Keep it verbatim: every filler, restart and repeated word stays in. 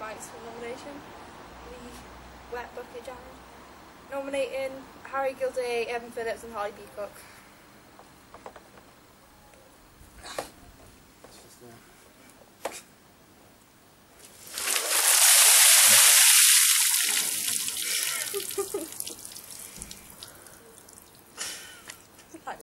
points for nomination. The Wet Bucket Challenge. Nominating Harry Gilday, Evan Phillips and Harley Peacock. It's just, uh...